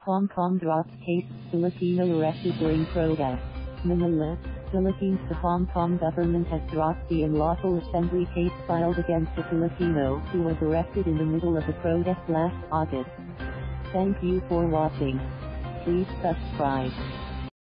Hong Kong drops case, Filipino arrested during protest. Manila, Philippines. The Hong Kong government has dropped the unlawful assembly case filed against a Filipino who was arrested in the middle of a protest last August. Thank you for watching. Please subscribe.